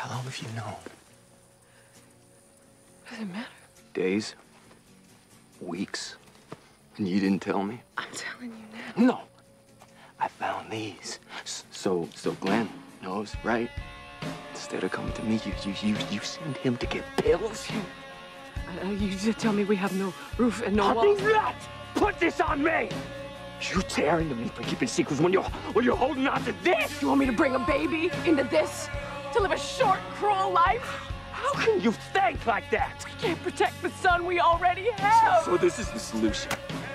How long have you known? Does it matter? Days? Weeks? And you didn't tell me? I'm telling you now. No. I found these. So Glenn knows, right? Instead of coming to me, you send him to get pills. You just tell me we have no roof and no Do walls. not put this on me! You tear into me for keeping secrets when you're holding on to this! You want me to bring a baby into this? To live a short, cruel life? How can you think like that? We can't protect the son we already have. So this is the solution.